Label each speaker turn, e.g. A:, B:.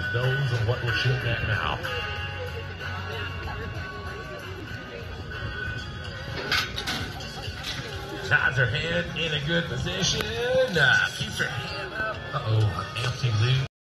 A: knows what we're shooting at now. Ties her head in a good position. Keeps her hand up. Uh-oh, empty loop.